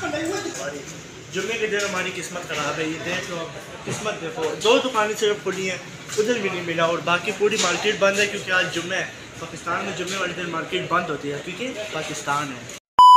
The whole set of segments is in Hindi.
जुम्मे के दिन हमारी किस्मत ख़राब है। ये देख लो किस्मत देखो, 2 दुकानें सिर्फ खुली हैं, उधर भी नहीं मिला और बाकी पूरी मार्केट बंद है क्योंकि आज जुम्मे है। पाकिस्तान में जुम्मे वाले दिन मार्केट बंद होती है क्योंकि पाकिस्तान है।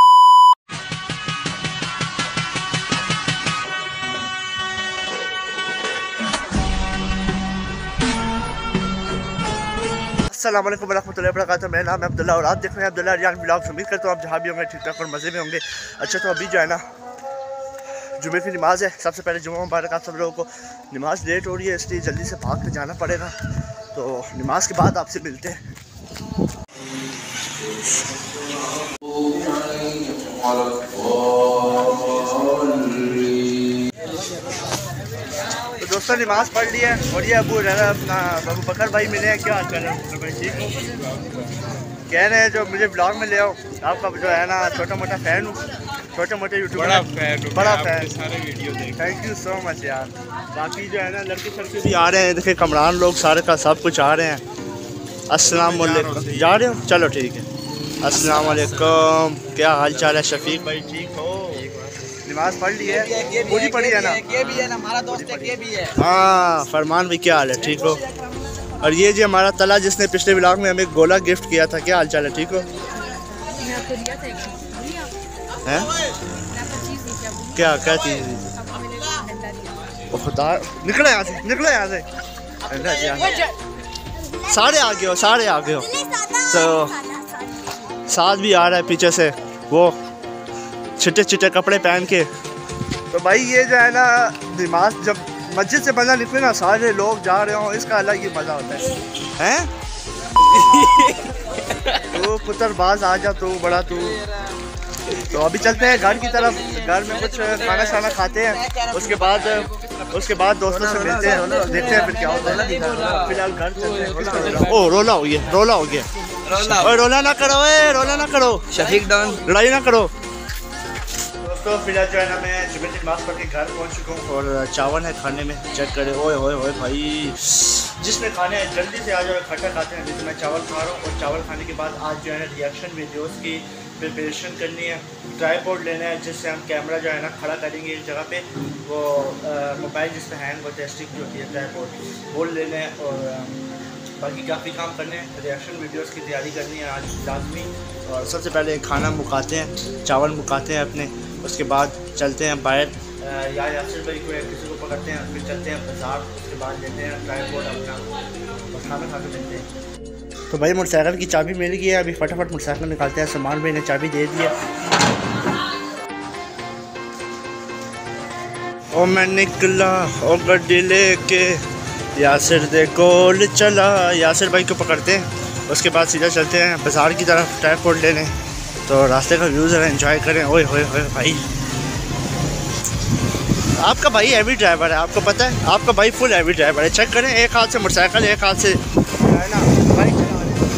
अस्सलाम वालेकुम वरहमतुल्लाहि वबरकातुहू। मेरा नाम है अब्दुल्ला और आप देख रहे हैं अब्दुल्ला रियान व्लॉग्स। उम्मीद करता हूँ आप जहाँ भी होंगे ठीक ठाक और मज़े में होंगे। अच्छा तो अभी जो है ना जुमे की नमाज़ है। सबसे पहले जुम्मा मुबारक आप सब लोगों को। नमाज़ लेट हो रही है इसलिए जल्दी से भाग के जाना पड़ेगा, तो नमाज के बाद आपसे मिलते हैं। तो दोस्तों नमाज़ पढ़ ली है और ये अबू अबू बकर भाई मिले हैं। क्या हाल चाल है भाई? ठीक कह रहे हैं जो मुझे ब्लॉग में ले आओ। आपका जो है ना छोटा मोटा फ़ैन हूँ, छोटे मोटे यूट्यूबर बड़ा फैन सारे वीडियो देख। थैंक यू सो मच यार। बाकी जो है ना लड़के शड़के भी आ रहे हैं, देखिए कमरान लोग सारे का सब कुछ आ रहे हैं। अस्सलाम वालेकुम। जा रहे हो? चलो ठीक है। अस्सलाम वालेकुम। क्या हाल चाल है शफीक भाई? ठीक हो? नमाज़ पढ़ ली है? पूरी पढ़ी है ना? ये भी है ना हमारा दोस्त है, ये भी है। हाँ फरमान भाई क्या हाल है? ठीक हो? और ये जी हमारा तला जिसने पिछले व्लॉग में हमें गोला गिफ्ट किया था, क्या हाल चाल है? ठीक हो? हैं? क्या क्या चीज़? खुदा निकले यहाँ से, निकले यहाँ से। सारे आगे हो, सारे आगे हो। तो साथ भी आ रहा है पीछे से वो छिटे छिटे कपड़े पहन के। तो भाई ये जो है ना नमाज जब मस्जिद से बंदा निकले ना सारे लोग जा रहे हो, इसका अलग ही मज़ा होता है। हैं? तो पुत्र बाज आ जा तू बड़ा तू। तो अभी चलते हैं घर की तरफ। घर में कुछ खाना शाना खाते हैं, उसके बाद दोस्तों से मिलते हैं, देखते हैं फिर क्या होता है। फिलहाल घर चलते हैं। ओ रोला हो गया, रोला हो गया। ओए रोला ना करो, रोला ना करो शफीक डॉन, लड़ाई ना करो। दोस्तों फिलहाल जो है ना मैं जुमे की नमाज़ पढ़ के घर पहुँच चुका हूँ और चावल है खाने में। चेक करें। ओए ओए ओए भाई, जिसने खाने हैं जल्दी से आ जाओ, खट्टा खाते हैं। जैसे मैं चावल खा रहा हूँ और चावल खाने के बाद आज जो है ना रिएक्शन वीडियोज़ की प्रिपरेशन करनी है। ट्राइपॉड लेना है जिससे हम कैमरा जो है ना खड़ा करेंगे एक जगह पे। वो मोबाइल जिसमें हैंग होता है, स्टिक जो होती है ट्राइपॉड, वो लेना है। और बाकी काफ़ी काम करने हैं। रिएक्शन वीडियोस की तैयारी करनी है आज लाजमी। और सबसे पहले खाना मुकाते हैं, चावल मुकाते हैं अपने, उसके बाद चलते हैं बाहर या यासिर भाई को या किसी को पकड़ते हैं, फिर चलते हैं बाज़ार। उसके बाद लेते हैं ट्राइपॉड अपना और खाना खा के मिलते हैं। तो भाई मोटरसाइकिल की चाबी मिल गई है, अभी फटाफट मोटरसाइकिल निकालते हैं। सामान भाई ने चाबी दे दी है। ओ मैं निकला ओ गड्डी लेके यासिर दे कोल चला। यासिर भाई को पकड़ते हैं, उसके बाद सीधा चलते हैं बाज़ार की तरफ ट्राइपॉड लेने। तो रास्ते का व्यूज़ है, एंजॉय करें। ओए होए होए भाई, आपका भाई हैवी ड्राइवर है, आपको पता है। आपका भाई फुल हैवी ड्राइवर है। चेक करें, एक हाथ से मोटरसाइकिल, एक हाथ से है ना बाइक चला रहे हैं।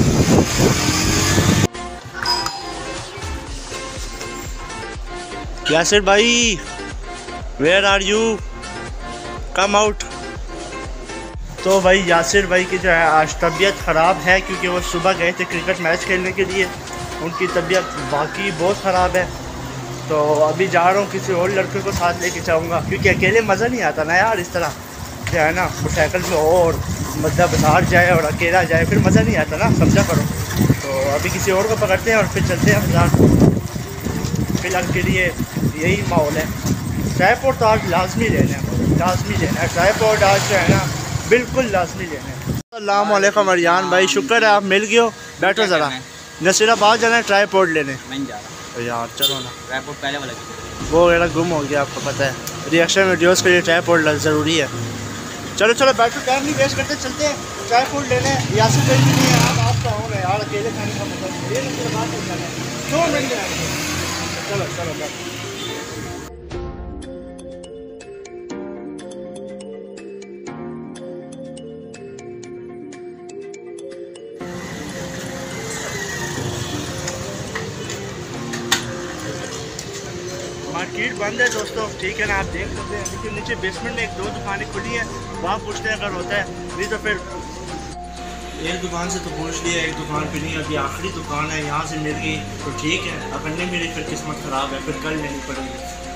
यासिर भाई where are you, come out. तो भाई यासिर भाई की जो है आज तबीयत ख़राब है क्योंकि वो सुबह गए थे क्रिकेट मैच खेलने के लिए। उनकी तबीयत वाकई बहुत ख़राब है। तो अभी जा रहा हूँ, किसी और लड़के को साथ लेके जाऊँगा क्योंकि अकेले मज़ा नहीं आता ना यार। इस तरह जो है ना मोटरसाइकिल में और मतलब बाहर जाए और अकेला जाए फिर मज़ा नहीं आता ना, समझा करो। तो अभी किसी और को पकड़ते हैं और फिर चलते हैं बाज़ार। फिलहाल के लिए यही माहौल है। ट्राइपॉड तो आज लाजमी लेना है, लाजमी लेना है। ट्राइपॉड आज जो है ना बिल्कुल लाजमी लेना है। अस्सलाम वालेकुम अरियान भाई, शुक्र है आप मिल गए हो। बैठो ज़रा, नसीराबाद जाना है ट्राइपॉड लेने। मैं जा रहा हूँ यार, चलो ना। ट्राइपॉड पहले वाला वो मेरा गुम हो गया, आपको पता है। रिएक्शन वीडियोज़ के लिए ट्राइपॉड ज़रूरी है। चलो चलो बैठो, टाइम नहीं वेस्ट करते, चलते हैं ट्राइपॉड लेने। यासिर भाई भी नहीं है, आप तो हो गए यार, अकेले खाने का मतलब ये नसीराबाद में जाना है। 2 मिनट में चलो चलो बैठो। मार्केट बंद है दोस्तों, ठीक है ना, आप देख सकते हैं। लेकिन नीचे बेसमेंट में 1-2 दुकानें खुली हैं, वहाँ पूछते हैं अगर होता है, नहीं तो फिर एक दुकान से तो पूछ लिया, एक दुकान पे नहीं। अभी आखिरी दुकान है, यहाँ से मिल गई तो ठीक है, अगर नहीं मिली फिर किस्मत ख़राब है, फिर कल लेनी पड़ेगी।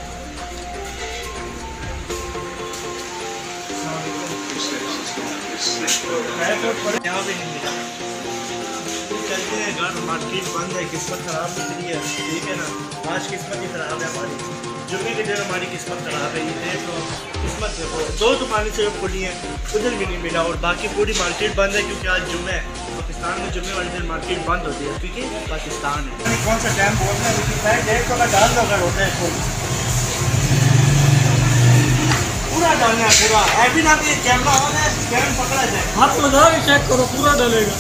यहाँ पे नहीं मिला। चलते हैं घर, मार्केट बंद है, किस्मत खराब निकली है, ठीक है ना। आज किस्मत ही खराब है हमारी, जुम्मे के दिन हमारी किस्मत खराब है। ये देख लो किस्मत देखो, 2 दुकानें सिर्फ खुली हैं, उधर भी नहीं मिला, और बाकी पूरी मार्केट बंद है क्योंकि आज जुम्मे है। पाकिस्तान में जुम्मे वाले दिन मार्केट बंद होती है क्योंकि पाकिस्तान है। कौन सा टाइम बोलना है, लेकिन मैं 150 का डाल दो अगर होता है पूरा डालना है पूरा। ऐसी ना कि कैमरा ऑन है, कैमरा पकड़ा जाए, हाथ लगा के चेक करो, पूरा डालेगा।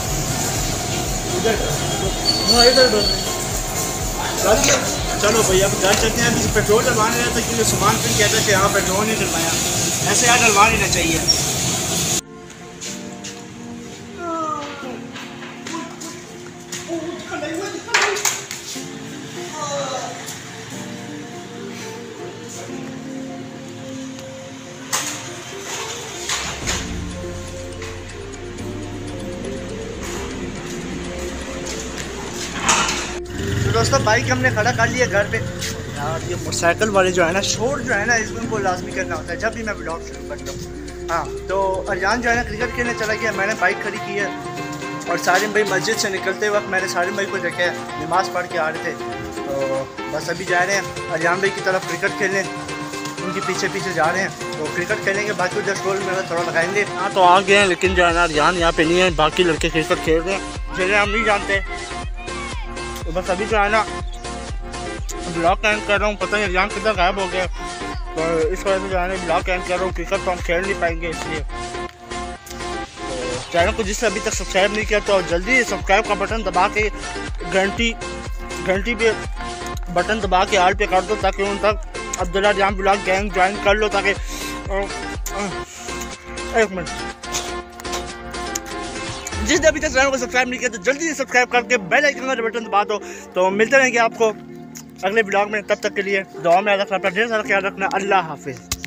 हाँ इधर डालेगा। चलो भाई अब घर चलते हैं। अभी पेट्रोल डलवाने रहा था क्योंकि सामान फिर कहता है कि हाँ पेट्रोल नहीं डलवाया, ऐसे यार डलवा लेना चाहिए। तो दोस्तों बाइक हमने खड़ा कर लिया घर पे। यार ये मोटरसाइकिल वाले जो है ना, शोर जो है ना, इसमें को लाजमी करना होता है जब भी मैं ब्लॉग शुरू करता हूँ। हाँ तो अरियान जो है ना क्रिकेट खेलने चला गया, मैंने बाइक खड़ी की है। और सारिम भाई मस्जिद से निकलते वक्त मैंने सारिम भाई को देखा है, नमाज़ पढ़ के आ रहे थे। तो बस अभी जा रहे हैं अरियान भाई की तरफ क्रिकेट खेलने, उनके पीछे पीछे जा रहे हैं। तो क्रिकेट खेलेंगे, बाकी उधर स्टोर में थोड़ा लगाएंगे। हाँ तो आ गए हैं, लेकिन जो है ना अरियान यहाँ पे नहीं है, बाकी लड़के क्रिकेट खेल रहे हैं जिन्हें हम नहीं जानते। तो बस अभी जो है ना ब्लॉग एंड कर रहा हूँ, पता नहीं अरियान किधर गायब हो गया। तो इस वजह से जो है ना ब्लॉग एंड कर रहा हूँ, क्रिकेट तो हम खेल नहीं पाएंगे इसलिए। तो चैनल को जिसने अभी तक सब्सक्राइब नहीं किया तो जल्दी सब्सक्राइब का बटन दबा के घंटी पे बटन दबा के आल पे कर दो, ताकि उन तक Abdullah Jam blog gang join कर लो। ताकि एक मिनट, जिसने अभी तक चैनल को सब्सक्राइब नहीं किया तो जल्दी से सब्सक्राइब करके बेल आइकन का बटन दबा दो। तो मिलते रहेंगे आपको अगले ब्लॉग में, तब तक के लिए दुआ में रखना, अपना ढेर सारा ख्याल रखना। अल्लाह हाफिज़।